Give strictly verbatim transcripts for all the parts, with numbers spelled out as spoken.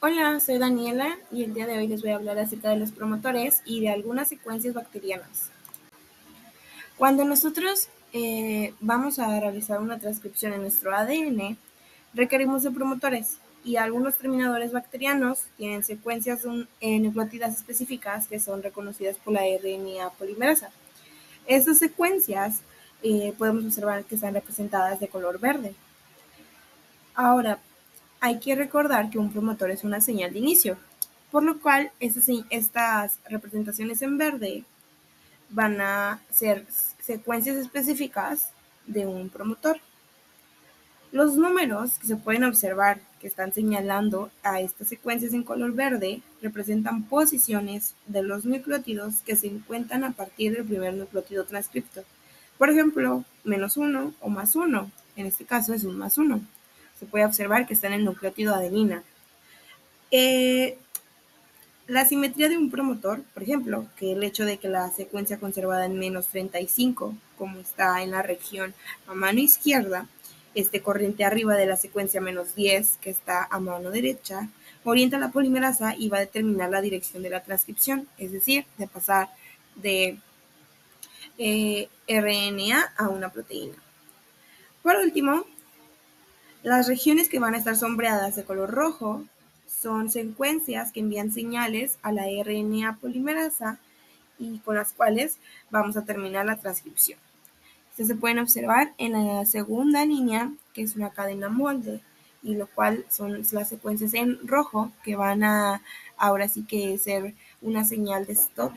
Hola, soy Daniela y el día de hoy les voy a hablar acerca de los promotores y de algunas secuencias bacterianas. Cuando nosotros eh, vamos a realizar una transcripción en nuestro A D N, requerimos de promotores y algunos terminadores bacterianos tienen secuencias eh, nucleótidas específicas que son reconocidas por la R N A polimerasa. Estas secuencias eh, podemos observar que están representadas de color verde. Ahora, hay que recordar que un promotor es una señal de inicio, por lo cual estas, estas representaciones en verde van a ser secuencias específicas de un promotor. Los números que se pueden observar que están señalando a estas secuencias en color verde representan posiciones de los nucleótidos que se encuentran a partir del primer nucleótido transcripto. Por ejemplo, menos uno o más uno. En este caso es un más uno. Se puede observar que está en el nucleótido adenina. Eh, la simetría de un promotor, por ejemplo, que el hecho de que la secuencia conservada en menos treinta y cinco, como está en la región a mano izquierda, esté corriente arriba de la secuencia menos diez, que está a mano derecha, orienta la polimerasa y va a determinar la dirección de la transcripción, es decir, de pasar de eh, R N A a una proteína. Por último, las regiones que van a estar sombreadas de color rojo son secuencias que envían señales a la R N A polimerasa y con las cuales vamos a terminar la transcripción. Estas se pueden observar en la segunda línea, que es una cadena molde, y lo cual son las secuencias en rojo que van a ahora sí que ser una señal de stop.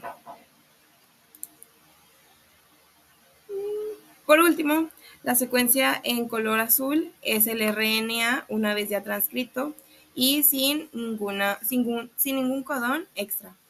Por último, la secuencia en color azul es el R N A una vez ya transcrito y sin, ninguna, sin, sin ningún codón extra.